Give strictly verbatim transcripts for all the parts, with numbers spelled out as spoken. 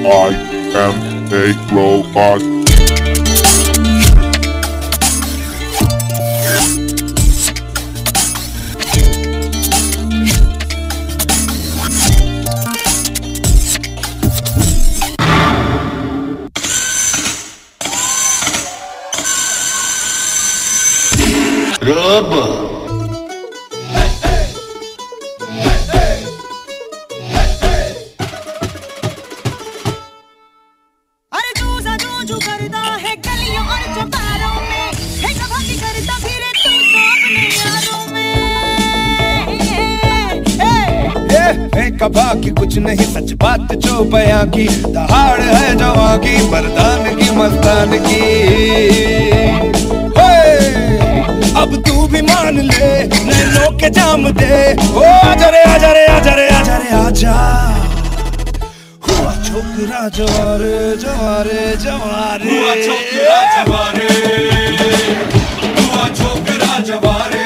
I am a robot. Robot. कबा की कुछ नहीं सच बात जो बयां की दहाड़ है जवां की मर्दान की मस्तान की। अब तू भी मान ले नैनों के जाम दे ओ आजा रे आजा रे आजा रे आजा रे आजा। हुआ छोकरा जवारे जवारे जवारे हुआ छोकरा जवारे हुआ छोकरा जवारे।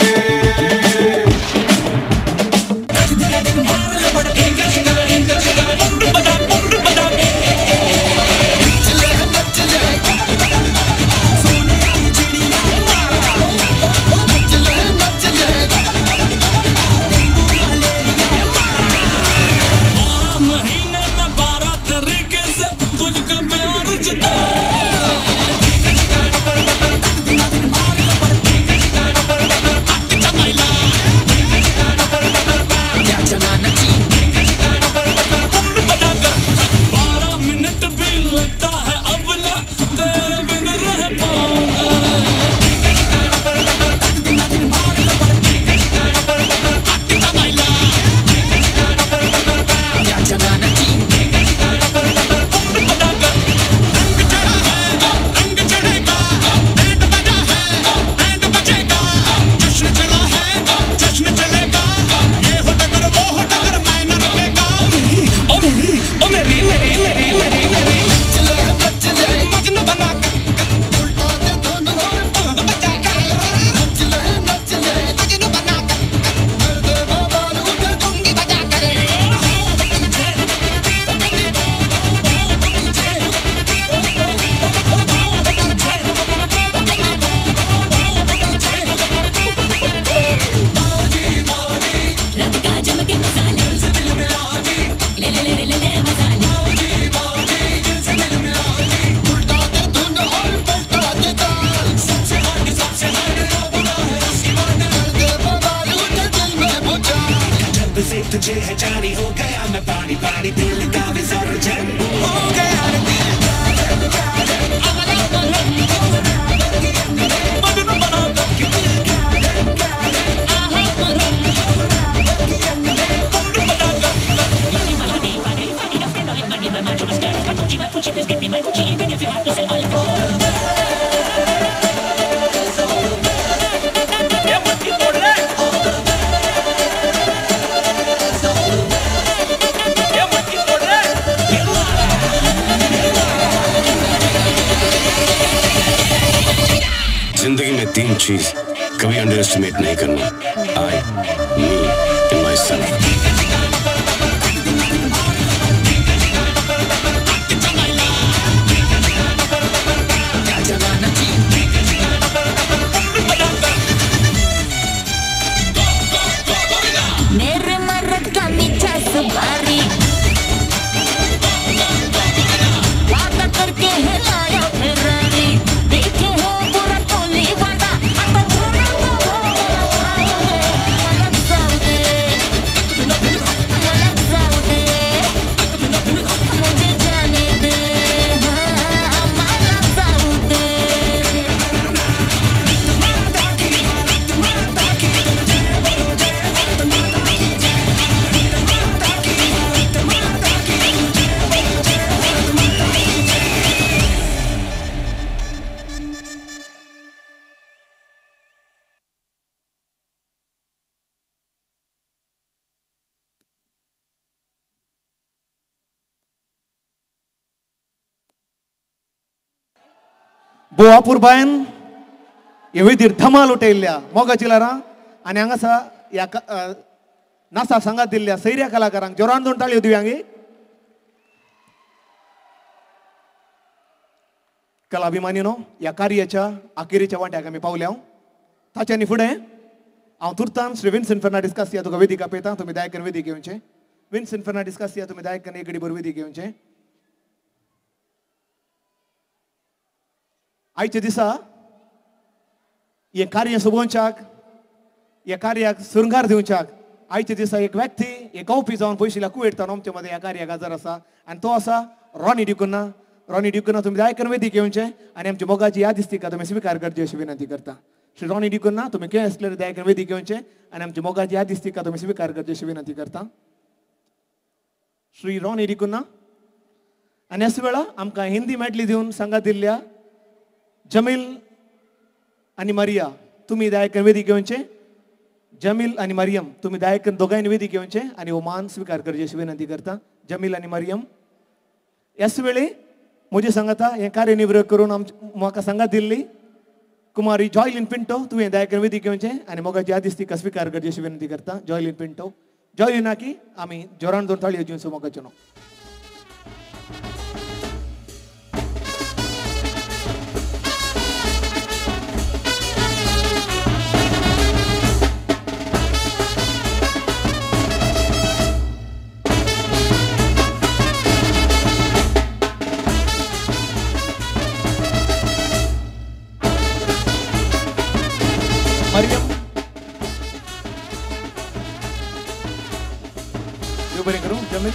तुझे है जानी हो गया मैं पानी पानी दिल का विसर्जन हो गया। जिंदगी में तीन चीज कभी अंडर एस्टिमेट नहीं करना, I, me and myself. मेरे मर्द का मीठा सुपारी वादा करके है लाया फेरारी देखे हो पूरा टोली वाला आता छोड़ा तो अलग साउदे अलग साउदे मुझे जाने दे हमारा साउदे। बोवापूर बायन येवीदीर धमाल उठयल्ल्या मोगा चिलारां आनी हांगासा ह्या नाचा संघात दिल्ल्या सैर्या कलाकारांक जोरान दोन ताळयो दिवयांगी। कलाभिमानीनो ह्या कार्याच्या अखेरीच्या वाट्याक आमी पावल्या ताच्या फुडें हांव तुर्तान श्री विन्सेंट फर्नांडीस कासिया तुका वेदिका पळयता तुमी दायकन वेदी घेवचें विन्सेंट फर्नांडीस कासिया तुमी दायकन एक घडी भर वेदी घेवचें आयच्या दिसा हे कार्य सुबोवच्याक ह्या कार्याक सुरंगार दिवच्याक आयच्या दिसा एक व्यक्ती एक गावपी जावन पयशिल्ल्या कुवेतान आमचे मदें ह्या कार्याक हजर आसा आनी तो आसा रॉनी डिकुन्ना रॉनी डिकुन्ना तुमी दायकन वेदी घेवचें आनी आमची मोगाची याद दिसता तुमी स्विकार करची अशी विनंती करता श्री रॉनी डिकुन्ना तुमी खंय आसल्यार दायकन वेदी घेवचें आनी आमची मोगाची याद दिसता तुमी स्विकार करची अशी विनंती करता श्री रॉनी डिकुन्ना आनी ह्याच वेळा आमकां हिंदी मेडली दिवन सांगात दिल्ल्या जमील आनी मारिया तुमी दायकन वेदी घेवचें जमील आनी मरियम तुमी दायकन दोगांयनी वेदी घेवचें आनी हो मान स्विकार करची अशी विनंती करता जमील आनी मरियम ह्याच वेळी म्हजी सांगाता हें कार्य निवृत्त करून आमच्या म्हाका सांगात दिल्ली कुमारी जॉयलिन पिंटो तुवें दायकन वेदी घेवचें आनी मोगाची याद दिसता स्विकार करची अशी विनंती करता जॉयलिन पिंटो जॉयलिनाकी आमी जोरान दोन ताळयो दिवच्यो मोगाच्यो न्हू मरियम देव बरें करूं जमील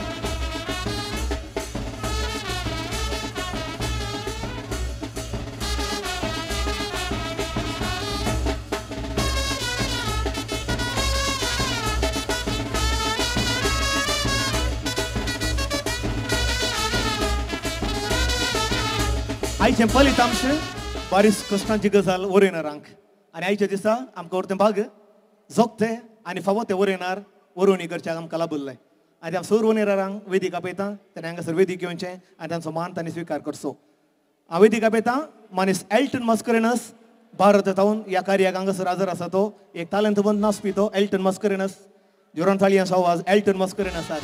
आयचें फलितांश बारीक कश्टांची गजाल वरयणारांक आनी आयच्या दिसा आमकां व्हरतें भाग जोगते आनी फावो ते वरयणार वरोवणी करच्याक आमकां लाभुल्लें आनी हांव सर वरयणारांक वेदिका पळयतां तेणें हांगासर वेदी घेवचें आनी तांचो मान तांणी स्विकार करचो हांव वेदिका पळयतां मनीस एल्टन मस्करेनस भारतांतून ह्या कार्याक हांगासर हजर आसा तो एक तालंतवंत नाचपी तो एल्टन मस्करेनस जोरान ताळयांचो आवाज एल्टन मस्करेनसाक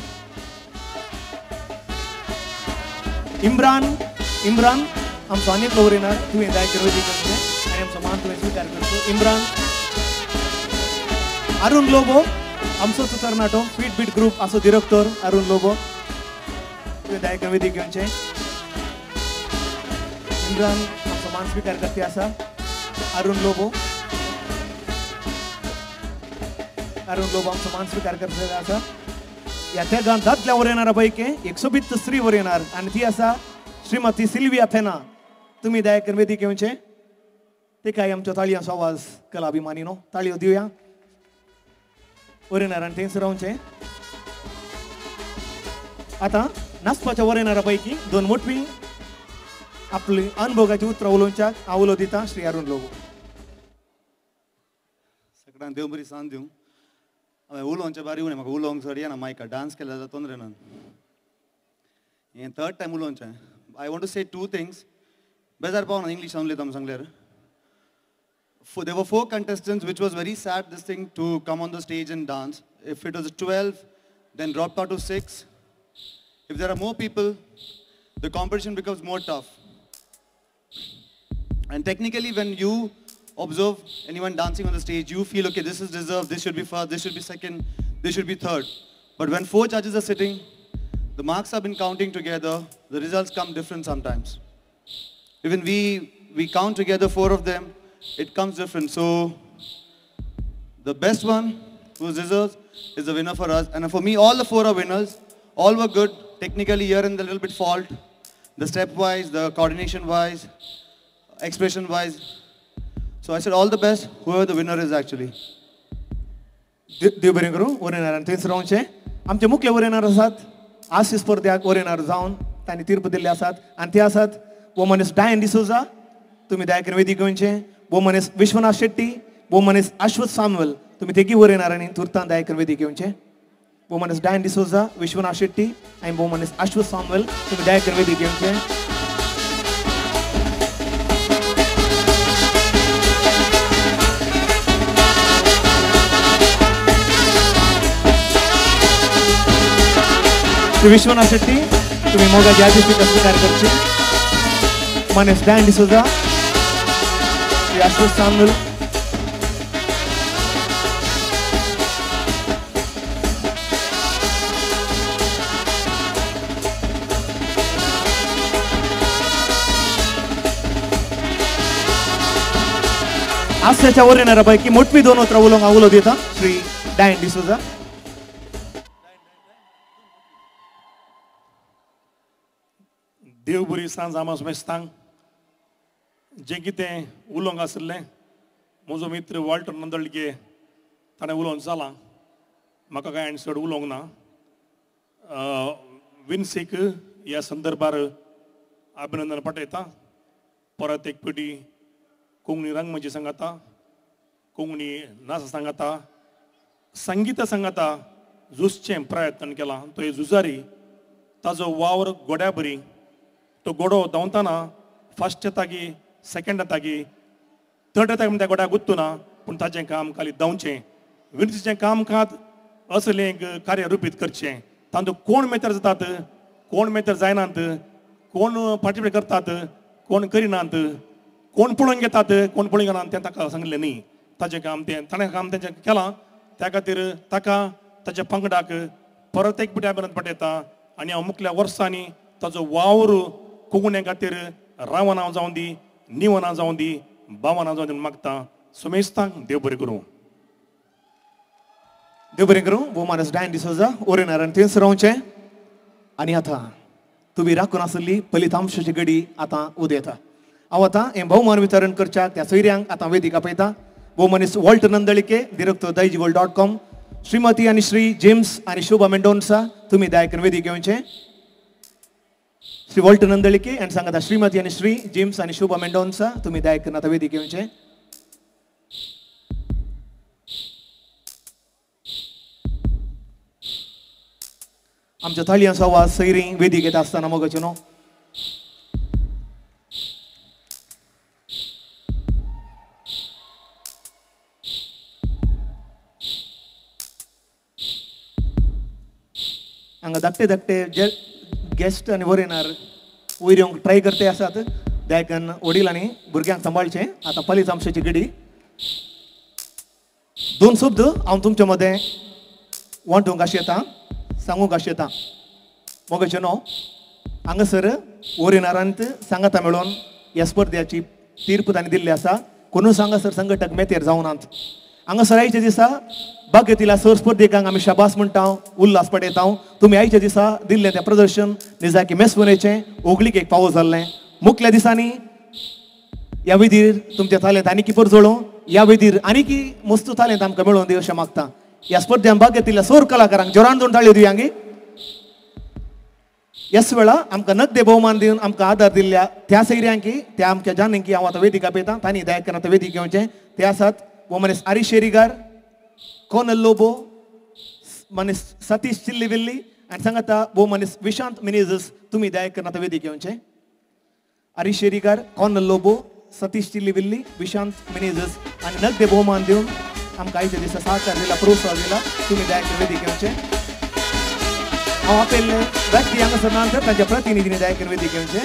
इम्रान इम्रान आमचो आनी एकलो वरयणार तुवें दायकन वेदी घेवचें आनी आमचो मान तुवें स्विकार करचो इम्रान अरुण लोबो आमचो तरणाटो फीट बीट ग्रुप आसो डिरेक्टर अरुण लोबो तुवें दायकन वेदी घेवचें इम्रान आमचो मान स्विकार करपी आसा अरुण लोबो अरुण लोबो आमचो मान स्विकार करपी आसा ह्या तेगान दादल्या वरयणारा पैकी एक सोबीत स्त्री वरयणार आनी ती आसा श्रीमती सिल्विया फेना तुमी दायकन वेदी घेवचें तेकाय आमच्यो ताळयांचो आवाज कलाभिमानी न्हू ताळयो दिवया वरयणारान थंयच रावचें आतां नाचपाच्या वरयणारा पैकी दोन मोठवीं आपली अनुभवाची उतरां उलोवच्याक हांव उलो दितां श्री अरुण लोबो सगळ्यांक देव बरी सांग दिवं हांवें उलोवचें बारी उणें म्हाका उलोवंक चड येना मायका डान्स केल्या जाल्यार तोंदरे ना हें थर्ड टायम उलोवचें I want to say two things बेजार पावना इंग्लिशान उलयता म्हूण सांगल्यार For, there were four contestants, which was very sad, this thing, to come on the stage and dance. If it was twelve, then dropped out to six. If there are more people, the competition becomes more tough. And technically, when you observe anyone dancing on the stage, you feel, okay, this is deserved, this should be first, this should be second, this should be third. But when four judges are sitting, the marks have been counting together, the results come different sometimes. Even we, we count together four of them, it comes different. So the best one who deserves is the winner for us. And for me, all the four are winners. All were good. Technically, here and there, a little bit fault. The step-wise, the coordination-wise, expression-wise. So I said all the best, whoever the winner is actually. देव बरें करूं वरयणारान थंयच रावचें आमचे मुख्य वरयणार आसात हास्य स्पर्ध्याक वरयणार जावन तांणी तीर्प दिल्ले आसात आनी ते आसात वोमनीस डायन डिसोजा तुमी दायकन वेदी घेवचें वोमनीस विश्वनाथ शेट्टी वोमनीस अश्वथ सामुएल तुमी तेगी वरयणार आनी तुर्तान दायकन वेदी घेवचें वोमनीस डायन डिसोजा विश्वनाथ शेट्टी आनी वोमनीस अश्वथ सामुएल तुमी दायकन वेदी घेवचें श्री विश्वनाथ शेट्टी तुम्ही मोगाची आदित्य स्वीकार करचे मानेस डॅन डिसोजा, श्री आशुष सामनुल, हास्याच्या वर येणाऱ्यापैकी मोठवी दोन उतरा उलोंग उलो देता श्री डॅन डिसोजा. देव बरी सांज आमास मेस्तांग जे कितें उलोवंक आसलें म्हजो मित्र वॉल्टर नंदळगे ताणें उलोवन जाला म्हाका कांय चड उलोवंक ना. विन्सीक ह्या संदर्भार अभिनंदन पाठयता. परत एक पिटी कोंकणी रंगमंच सांगाता, कोंकणी नाच सांगाता, संगीत सांगाता झुजचें प्रयत्न केला. तो हे झुजारी ताजो वावर गोड्या बरी तो गोडो धांवतना फर्स्ट येतागी सेकंड येतागी थर्ड येतागी त्या गोड्याक गुत्तुना पूण ताजें काम खाली धांवचें. विन्सीचें काम कात असलें एक कार्य रुपीत करचें. तातूंत कोण मेतर जातात, कोण मेतर जायनात, कोण पार्टिसिपेट करतात, कोण करिनात, कोण पळोवन घेतात, कोण पळोवन घेनात तें ताका सांगलें न्ही. ताजें काम तें ताणें काम तेंचें केलां. त्या खातीर ताका ताच्या पंगडाक परत एक पिटी अभिनंदन पाठयता आनी हांव मुखल्या वर्सांनी ताजो वावर कोंकणी खातीर रावना जावं दी, निवना जावं दी, भावना जावं दी मागता. सुमेस्तांक देव बरें करूं. देव बरें करूं. वो मानस डॅन डिसोजा ओरेनारान थंयच रावचें. आनी आतां तुमी राखून आसली फलितांशाची घडी आतां उदेता. हांव आतां हें भोवमान वितरण करच्याक त्या सोयऱ्यांक आतां वेदिका पळयता. वो मनीस वॉल्ट नंदळीके, डिरेक्टर दैजिगोल डॉट कॉम, श्रीमती आनी श्री जेम्स आनी शोभा मेंडोन्सा तुमी दायकन वेदिक घेवचें. श्री वॉल्ट नंदळीके आनी सांगाता श्रीमती आनी श्री जेम्स आनी शोभा मेंडोन्सा तुमी दायकन आतां वेदिक घेवचें. आमच्या थाळयांचो आवाज सैरी वेदिक येता आसतना मोगाचे न्हू. हांगा धाकटे धाकटे जे गेस्ट आनी वर येणार वयर येवंक ट्राय करते आसात. देखून वडील आनी भुरग्यांक सांबाळचें. आतां फलितांशाची घडी. दोन शब्द हांव तुमचे मदें वांटूंक आशेता, सांगूंक आशेता. मोगाचे न्हू. हांगासर वर येणारांत सांगाता मेळोन ह्या स्पर्धेची तीर्प तांणी दिल्ली आसा. कोणूच हांगासर संघटक मेतेर जावनात. हांगासर आयचे दिसा बागेतिल्या सर स्पर्धेकांक आमी शाबास म्हणटा, उल्हास पडयता. तुमी आयच्या दिसा दिल्लें तें प्रदर्शन निजाकी मेसवणेचें ओगलीक एक फावो जाल्लें. मुखल्या दिसांनी ह्या वेदीर तुमचें तालेंत आनीक परजोळो, ह्या वेदीर आनीक मस्त तालेंत आमकां मेळोवन दी अशें मागता. ह्या स्पर्धेंत भाग घेतिल्ल्या सर कलाकारांक जोरान दोन ताळयो दिवया गे. ह्याच वेळा आमकां नगदे भोवमान दिवन आमकां आदार दिल्ल्या त्या सैऱ्यांकी, त्या आमच्या जाणेंकी हांव आतां वेदिका पळयतां. तांणी दायकन आतां वेदिक घेवचें. ते आसात वो मनीस आरी शेरीगार, कोनल लोबो, मनीस सतीश चिल्लीविल्ली आनी सांगाता वो मनीस विशांत मिनेझस तुमी दायकन आतां वेदिक घेवचें. आरी शेरीगार, कोनल लोबो, सतीश चिल्लीविल्ली, विशांत मिनेझस आनी नगदे भोवमान दिवन आमकां आयच्या दिसा सहकार दिला, प्रोत्साहन दिला. तुमी दायकन वेदिक घेवचें. हांव आपयल्ले व्यक्ती हांगासर ना तर तांच्या प्रतिनिधींनी दायकन वेदिक घेवचें.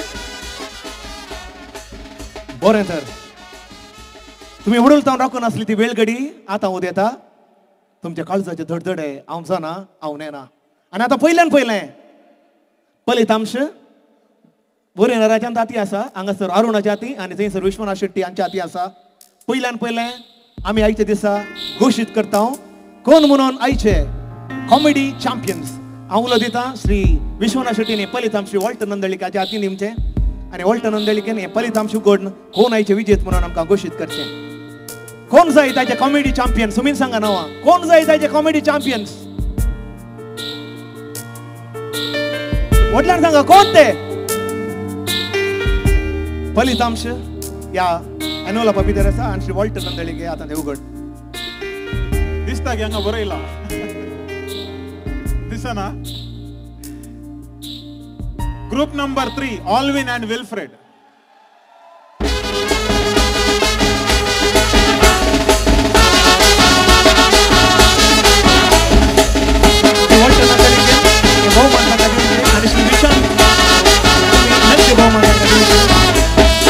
बरें तर तुमी उडोलतावन राखून आसली ती वेळगडी आतां उदेता. तुमच्या काळजाचे धडधडे हांव जाणा, हांव नेना. आनी आतां पयल्यान पयलें फलितांश बोरेनाराच्यान ताती आसा. हांगासर अरुणाच्या हाती आनी थंयसर विश्वनाथ शेट्टी हांच्या हाती आसा. पयल्यान पयलें आमी आयच्या दिसा घोशीत करता कोण म्हणून आयचे कॉमेडी चॅम्पियन्स. हांव उलो दितां श्री विश्वनाथ शेट्टीन हें फलितांश वॉल्ट नंदळीकाच्या हातीन दिवचें आनी वॉल्ट नंदळीकेन हें फलितांश उगडून कोण आयचे विजेत म्हणून आमकां घोशीत करचें. कोण जाय ताचे कॉमेडी चॅम्पियन्स तुमीन सांगा नांवां. कोण जाय ताचे कॉमेडी चॅम्पियन्स? वडल्यान सांगा कोण ते. फलितांश या एनुअल भितर आसा आनी श्री वॉल्ट नंदळीके आतां ते उगड. दिसता की हांगा बरयला दिसना. Group number three Alwin and Wilfred. बहुमान आणि श्री विशांत नगदे बहुमान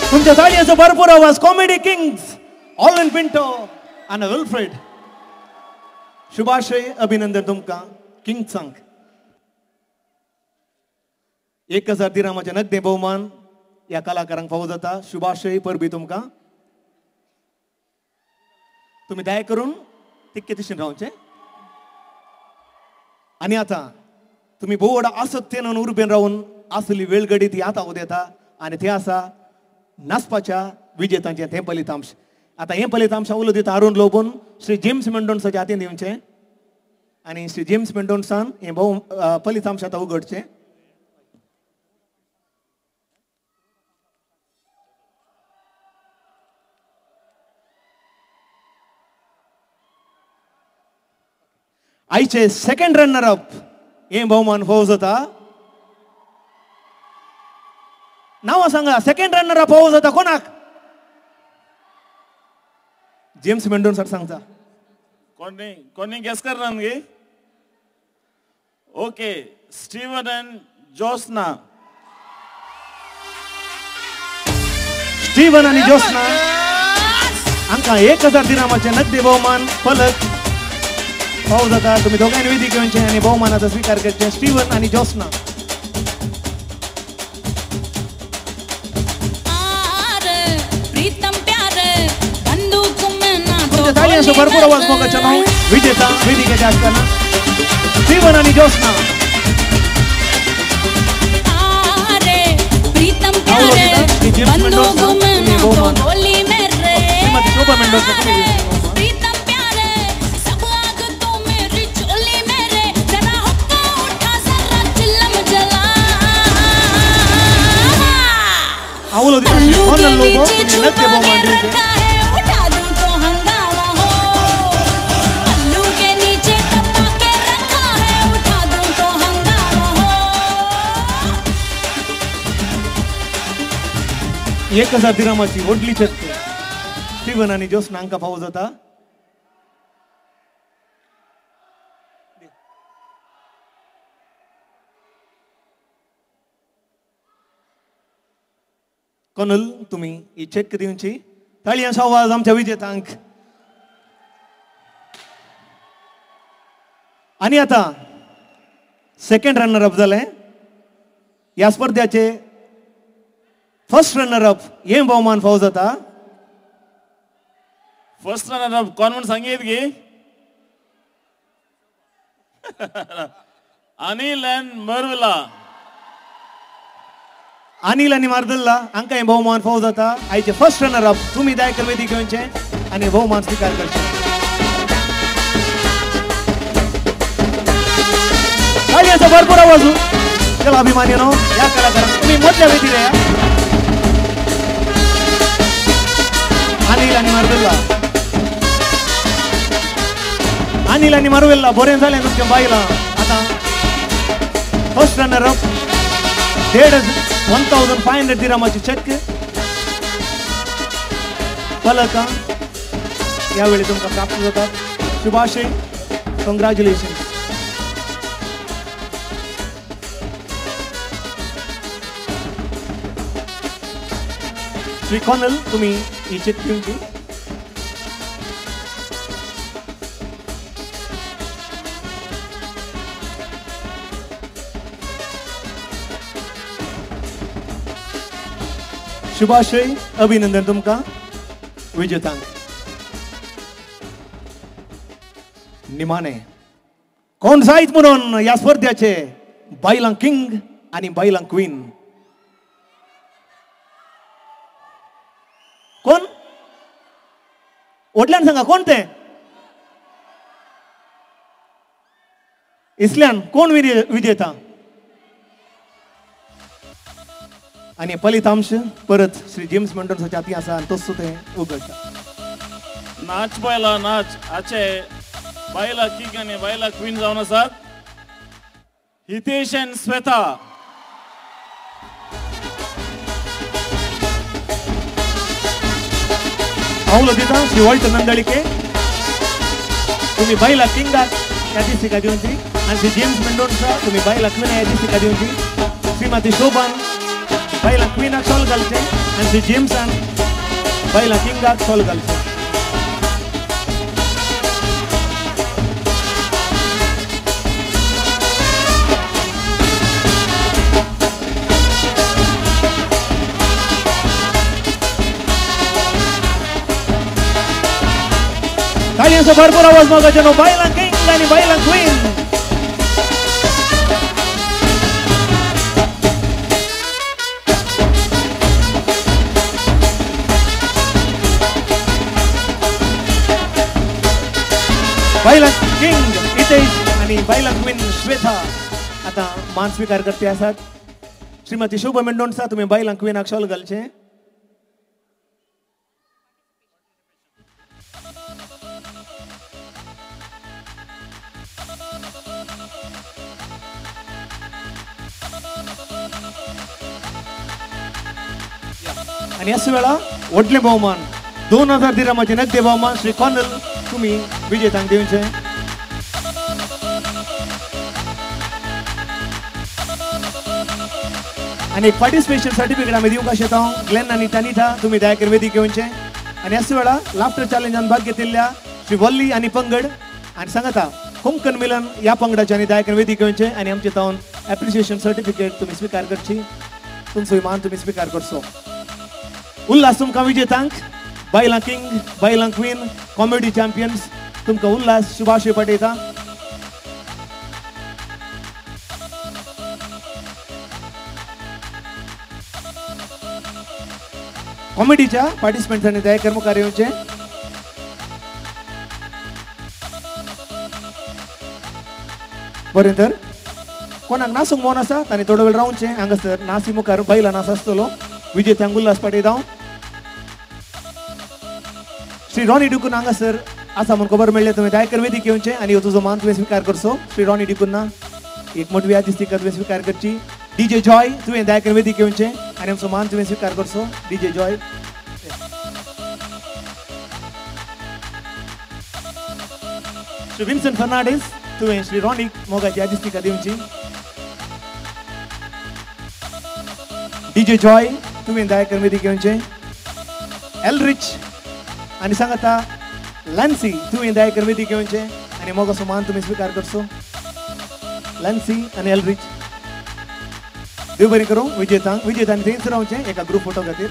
तुमच्या ताळयांचो भरपूर आवाज कॉमेडी किंग्स ऑलविन पिंटो आणि विल्फ्रेड. शुभाशय अभिनंदन तुमका किंग सांग. एक हजार दिरामाचे नगदे बहुमान या कलाकारांक फावो जाता. शुभाशय परबी तुमका. तुम्ही दया करून तितके दिशेन रावचे. आणि आता तुम्ही बोर्ड आसक्तीन उर्बेन राहून असली वेळगडी ती आता देता आणि ते आसा नाचपाच्या विजेत्यांचे हे फलितांश. आता हे फलितांश उलो दिता अरुण लोबून श्री जेम्स मेंडोन्साच्या हातीन दिवचे आणि श्री जेम्स मेंडोन्सान हे बहु फलितांश आता उघडचे. आईचे सेकंड रनर अप हे बहुमान फावो जाता. नाव सांगा सेकंड रनर अप फावो जाता कोणाक? जेम्स मेंडोन सर सांगता. कोणी कोणी गेस करना गे? Okay Steven and Josna. Steven आणि जोस्ना हांका एक हजार दिनामाचे नगदी बहुमान फलक फावो जाता. तुम्ही दोघांनी विधी घेवचे आणि बहुमानाचा स्वीकार करचे. स्टीवन आणि जोस्ना. ताळ्यांचो भरपूर आवाज मोगाच्या नाव विजेता विधी घेते असताना स्टीवन आणि जोस्ना. श्रीमती शोभा मेंडोन्स. आवलो दिता कोनल लोगो तुम्ही नक्की बहुमान दिले. एक हजार दिरामाची ओडली छत स्टीवन आणि जोस्ना हांका फावो जाता. कोनल तुम्ही ही चेक दिवची. ताळयांचो आवाज आमच्या विजेतांक. आणि आता सेकंड रनर अप जाले. या स्पर्धेचे फर्स्ट रनर अप हे बहुमान फावो जाता. फर्स्ट रनर अप कोण म्हण सांगीत गे? अनिल एंड मरविला. अनिल आणि मार्दल्ला हांका हे बहुमान फावो जाता. आयचे फर्स्ट रनर अप तुम्ही दायकर वेदी घेवचे आणि बहुमान स्वीकार करचे. ताळयांचो भरपूर आवाज. चला अभिमानीनो या कलाकारांक तुम्ही मधल्या वेदीर या. अनिल आणि मार्दल्ला. अनिल आणि मार्वेल्ला बरें जालें तुमच्या बायला. आता फर्स्ट रनर अप देड वन थाउजंड फाय हंड्रेड दिरामाची चेक फलक यावेळी तुमका प्राप्त जातात. शुभाशय कॉंग्रॅच्युलेशन. श्री कॉनल तुम्ही ही चेक घेऊन. शुभाशय अभिनंदन तुमका विजेतांक. निमाणे कोण जायत म्हणून या स्पर्धेचे बायलांक किंग आणि बायलांक क्वीन कोण? ओडल्यान सांगा कोण ते? इसल्यान कोण विजेता? आणि फलितांश परत श्री जेम्स मेंडोन्साच्या हाती आसा आणि तोच ते उगडटा. नाच बायला नाच आचे बायला किंग आणि बायला क्वीन जावन आसात. हितेश एंड श्वेता. पावलो दिता श्री वॉल्ट नंदळीके. तुम्ही बायला किंग या दिसी का दिवची आणि श्री जेम्स मेंडोन्सा तुम्ही बायला क्वीन या दिसी का दिवची. श्रीमती शोभान बायलां क्वीनाक शॉल घालचें आनी श्री जेम्सान बायलां किंगाक शॉल घालचें. ताळयांचो भरपूर आवाज मागोवचो न्हू बायलां किंग आनी बायलां क्वीन. बायलां किंग हितेश आणि बायलां क्वीन श्वेता आता मान स्वीकार करते आसात. श्रीमती शुभ मेंडोणसा तुम्ही बायलां क्वीनाक शॉल घालचें. आणि याच वेळा व्हडले भोवमान दोन हजार दिरामाचे नगदे भोवमान श्री कॉनल तुम्ही विजेत्यांक दिवचे. आणि एक पार्टिसिपेशन सर्टिफिकेट आम्ही दिवंक शकता ग्लेन आणि टॅनिटा तुम्ही दयाकर वेदी घेवचे. आणि याच वेळा लाफ्टर चॅलेंजान भाग घेतिल्ल्या श्री वल्ली आणि पंगड आणि सांगता कोंकण मिलन या पंगडाचे आणि दयाकर वेदी घेवचे. आणि आमचे तावन एप्रिसिएशन सर्टिफिकेट तुम्ही स्वीकार करची. तुमचो मान तुम्ही स्वीकार करचो. उल्हास तुमकां विजेत्यांक बायलां किंग बायलां क्वीन कॉमेडी चॅम्पियन्स तुमकां उल्हास शुभाशय पाठयता. कॉमेडीच्या पार्टिसिपंट्सांनी दयाकर मुखार येवचे. बरें तर कोणाक नासूंक मोन आसा तांणी थोडो वेळ रावचें. हांगासर नासी मुखार बायलां नाच आसतलो. विजेत्यांक उल्हास पाठयता. श्री रॉनी डिकून हांगासर आसा म्हूण खबर मेळ्ळें तुवें दयाकर वेदी घेवचें आनी हो तुजो मान तुवें स्वीकार करचो. श्री रॉनी डिकूना एक मोठी यादी तिका तुवें स्वीकार करची. डीजे जॉय तुवें दयाकर वेदी घेवचें आनी आमचो मान तुवें स्वीकार करचो. DJ Joy Shri Vincent Fernandes तुवें श्री रॉनीक मोगाची यादी तिका दिवची. डीजे जॉय तुवें दयाकर वेदी घेवचें. एलरिच आणि सांगता लॅन्सी तुवें दयाकर वेदी घेवचें आनी मोगाचो मान तुमी स्वीकार करचो. लॅन्सी आनी एलरिच देव बरें करूं विजेतांक. विजेतांनी थंयच रावचें एका ग्रूप फोटो खातीर.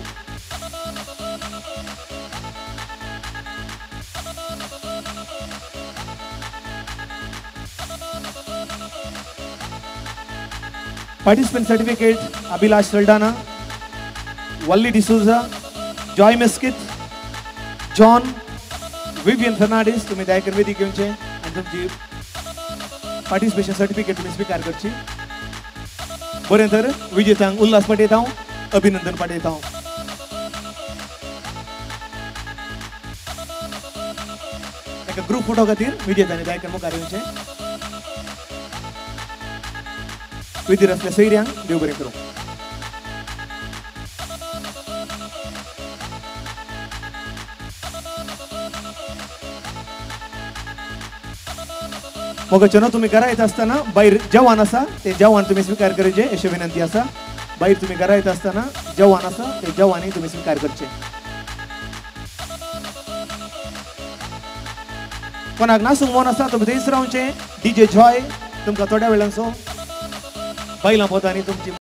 पार्टिसिपेंट सर्टिफिकेट अभिलाष सल्डाना, वल्ली डिसूजा, जॉय मेस्कित, जॉन, विवियन फर्नांडीस तुम्ही दयाकर वेदी घेवचें आनी तुमची पार्टिसिपेशन सर्टिफिकेट तुम्ही स्वीकार करची. बरें तर विजेत्यांक उल्हास पाठयता अभिनंदन पाठयता. एका ग्रूप फोटो खातीर विजेत्यांनी दयाकर मुखार येवचें. विधीर असल्या सैर्यांक देव बरें करूं. मोगाचें न्हू तुमी घरा येता आसतना भायर जेवण आसा ते जेवण तुमी स्वीकार करचें अशी विनंती आसा. भायर तुमी घरा येता आसतना जेवण आसा ते जेवणूय तुमी स्वीकार करचें. कोणाक नासूंक मोन आसा तुमी थंयच रावचें. डीजे जॉय तुमकां थोड्या वेळांचो बायलां पोतांनी तुमची